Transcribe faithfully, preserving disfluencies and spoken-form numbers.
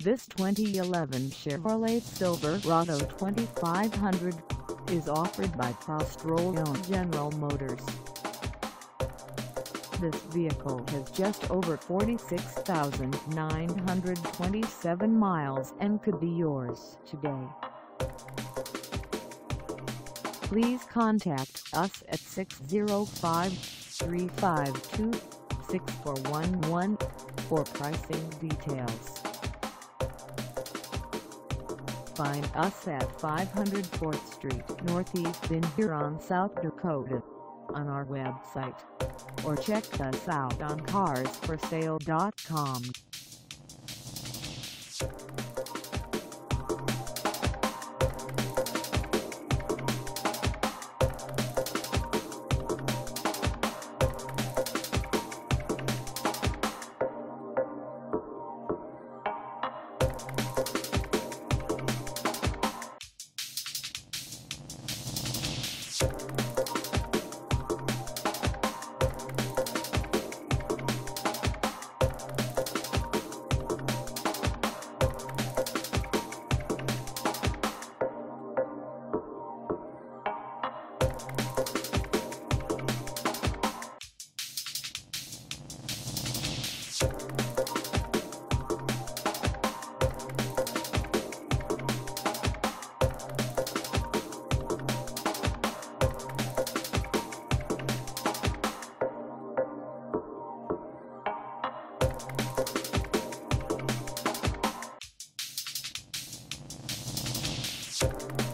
This twenty eleven Chevrolet Silverado twenty-five hundred is offered by PROSTROLLO General Motors. This vehicle has just over forty-six thousand nine hundred twenty-seven miles and could be yours today. Please contact us at six zero five, three five two, six four one one for pricing details. Find us at five hundred fourth Street Northeast in Huron, South Dakota on our website, or check us out on cars for sale dot com. You